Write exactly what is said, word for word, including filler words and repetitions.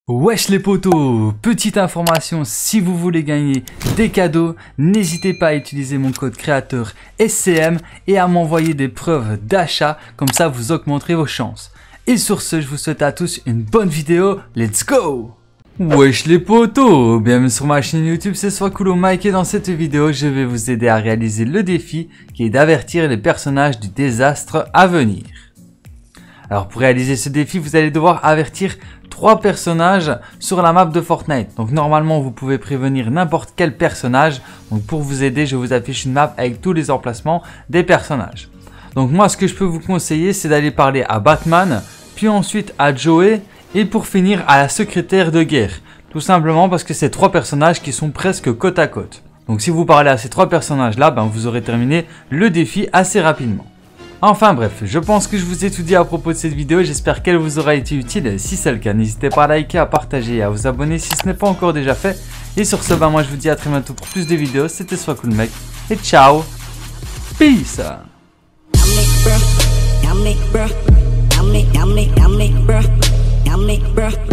Wesh les potos, petite information, si vous voulez gagner des cadeaux, n'hésitez pas à utiliser mon code créateur S C M et à m'envoyer des preuves d'achat, comme ça vous augmenterez vos chances. Et sur ce, je vous souhaite à tous une bonne vidéo, let's go! Wesh les potos, bienvenue sur ma chaîne YouTube, c'est Swakulo Mike et dans cette vidéo, je vais vous aider à réaliser le défi qui est d'avertir les personnages du désastre à venir. Alors pour réaliser ce défi, vous allez devoir avertir trois personnages sur la map de Fortnite. Donc normalement, vous pouvez prévenir n'importe quel personnage. Donc pour vous aider, je vous affiche une map avec tous les emplacements des personnages. Donc moi, ce que je peux vous conseiller, c'est d'aller parler à Batman, puis ensuite à Joey, et pour finir à la secrétaire de guerre. Tout simplement parce que c'est trois personnages qui sont presque côte à côte. Donc si vous parlez à ces trois personnages-là, ben, vous aurez terminé le défi assez rapidement. Enfin bref, je pense que je vous ai tout dit à propos de cette vidéo, j'espère qu'elle vous aura été utile. Si c'est le cas, n'hésitez pas à liker, à partager et à vous abonner si ce n'est pas encore déjà fait. Et sur ce, ben moi je vous dis à très bientôt pour plus de vidéos, c'était Swakulo Mike et ciao, peace. Yummy, bruh.